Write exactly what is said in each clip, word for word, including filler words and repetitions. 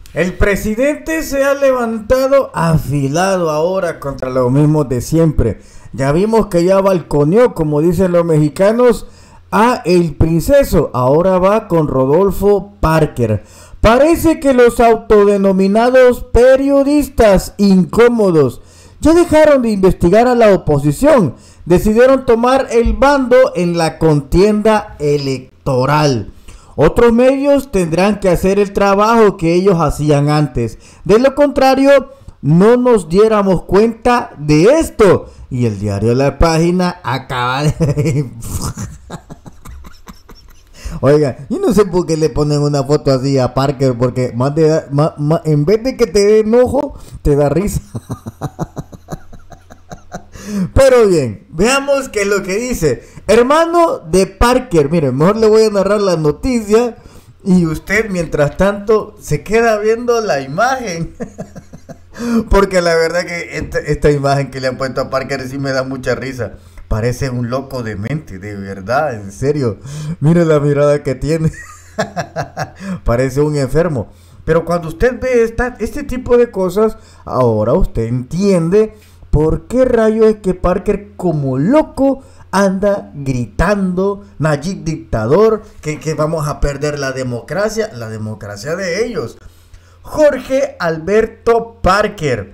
El presidente se ha levantado afilado ahora contra lo mismo de siempre. Ya vimos que ya balconeó, como dicen los mexicanos, a el princeso. Ahora va con Rodolfo Parker. Parece que los autodenominados periodistas incómodos ya dejaron de investigar a la oposición. Decidieron tomar el bando en la contienda electoral. Otros medios tendrán que hacer el trabajo que ellos hacían antes. De lo contrario, no nos diéramos cuenta de esto. Y el diario La Página acaba de... Oiga, yo no sé por qué le ponen una foto así a Parker, porque más de, más, más, en vez de que te dé enojo, te da risa. Pero bien, veamos qué es lo que dice. Hermano de Parker, mire, mejor le voy a narrar la noticia y usted mientras tanto se queda viendo la imagen. Porque la verdad que esta, esta imagen que le han puesto a Parker sí me da mucha risa. Parece un loco demente, de verdad, en serio. Mire la mirada que tiene. Parece un enfermo. Pero cuando usted ve esta, este tipo de cosas, ahora usted entiende por qué rayos es que Parker como loco anda gritando, Nayib dictador, que, que vamos a perder la democracia, la democracia de ellos. Jorge Alberto Parker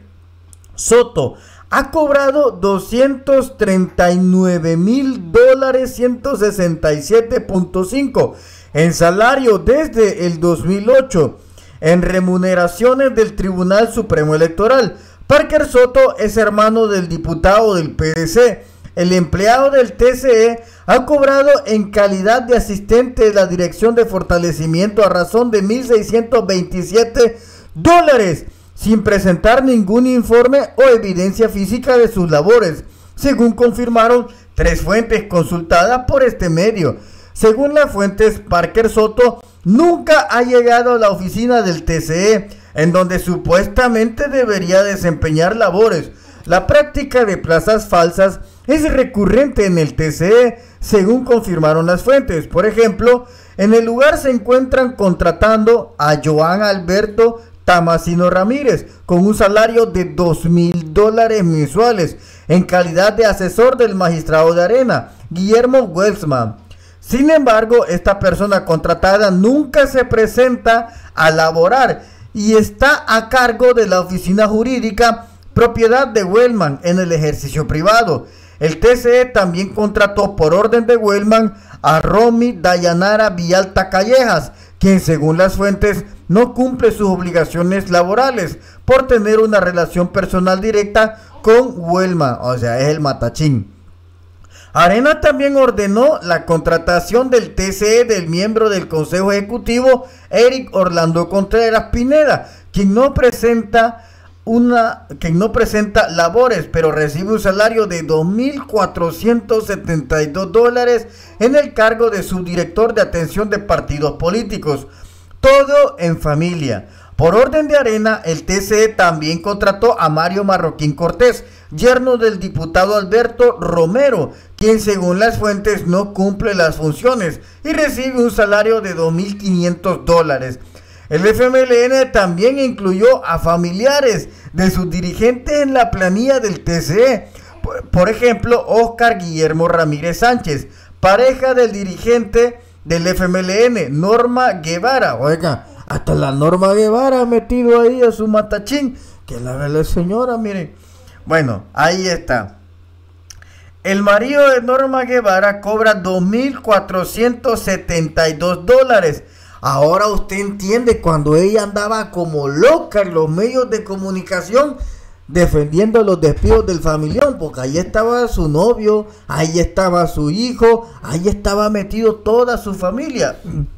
Soto ha cobrado doscientos treinta y nueve mil dólares ciento sesenta y siete punto cinco en salario desde el dos mil ocho en remuneraciones del Tribunal Supremo Electoral. Parker Soto es hermano del diputado del P D C. El empleado del T C E ha cobrado en calidad de asistente de la Dirección de Fortalecimiento a razón de mil seiscientos veintisiete dólares, sin presentar ningún informe o evidencia física de sus labores, según confirmaron tres fuentes consultadas por este medio. Según las fuentes, Parker Soto nunca ha llegado a la oficina del T C E, en donde supuestamente debería desempeñar labores. La práctica de plazas falsas es recurrente en el T C E, según confirmaron las fuentes. Por ejemplo, en el lugar se encuentran contratando a Joan Alberto Tamasino Ramírez con un salario de dos mil dólares mensuales en calidad de asesor del magistrado de Arena, Guillermo Welsman. Sin embargo, esta persona contratada nunca se presenta a laborar y está a cargo de la oficina jurídica propiedad de Wellman en el ejercicio privado. El T C E también contrató por orden de Wellman a Romy Dayanara Villalta Callejas, quien según las fuentes no cumple sus obligaciones laborales por tener una relación personal directa con Wellman, o sea, es el matachín. Arena también ordenó la contratación del T C E del miembro del Consejo Ejecutivo, Eric Orlando Contreras Pineda, quien no presenta una quien no presenta labores, pero recibe un salario de dos mil cuatrocientos setenta y dos dólares en el cargo de subdirector de atención de partidos políticos. Todo en familia. Por orden de Arena, el T C E también contrató a Mario Marroquín Cortés, yerno del diputado Alberto Romero, quien según las fuentes no cumple las funciones y recibe un salario de dos mil quinientos dólares. El F M L N también incluyó a familiares de sus dirigentes en la planilla del T C E. Por ejemplo, Oscar Guillermo Ramírez Sánchez, pareja del dirigente del F M L N, Norma Guevara. Oiga, hasta la Norma Guevara ha metido ahí a su matachín. Que la, la señora, miren. Bueno, ahí está. El marido de Norma Guevara cobra dos mil cuatrocientos setenta y dos dólares. Ahora usted entiende cuando ella andaba como loca en los medios de comunicación defendiendo los despidos del familión, porque ahí estaba su novio, ahí estaba su hijo, ahí estaba metido toda su familia.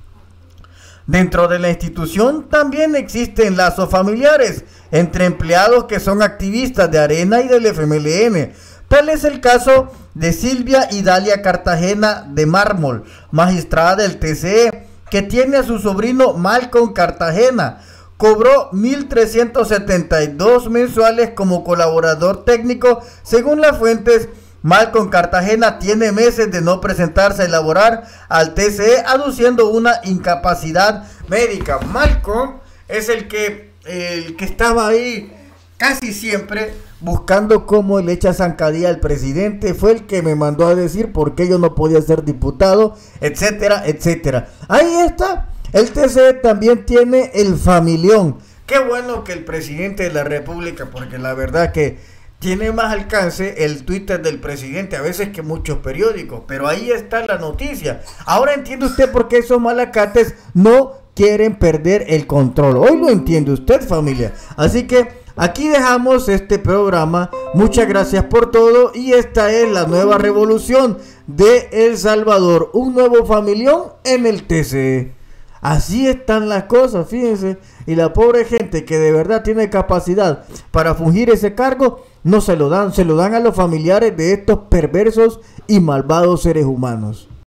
Dentro de la institución también existen lazos familiares entre empleados que son activistas de Arena y del F M L N. Tal es el caso de Silvia Idalia Cartagena de Mármol, magistrada del T C E, que tiene a su sobrino Malcolm Cartagena. Cobró mil trescientos setenta y dos mensuales como colaborador técnico. Según las fuentes, Malcolm Cartagena tiene meses de no presentarse a elaborar al T C E, aduciendo una incapacidad médica. Malcolm es el que, el que estaba ahí casi siempre buscando cómo le echa zancadilla al presidente. Fue el que me mandó a decir por qué yo no podía ser diputado, etcétera, etcétera. Ahí está. El T C E también tiene el familión. Qué bueno que el presidente de la República, porque la verdad que tiene más alcance el Twitter del presidente a veces que muchos periódicos, pero ahí está la noticia. Ahora entiende usted por qué esos malacates no quieren perder el control. Hoy lo entiende usted, familia. Así que aquí dejamos este programa. Muchas gracias por todo. Y esta es la nueva revolución de El Salvador. Un nuevo familión en el T C E. Así están las cosas, fíjense. Y la pobre gente que de verdad tiene capacidad para fungir ese cargo, no se lo dan. Se lo dan a los familiares de estos perversos y malvados seres humanos.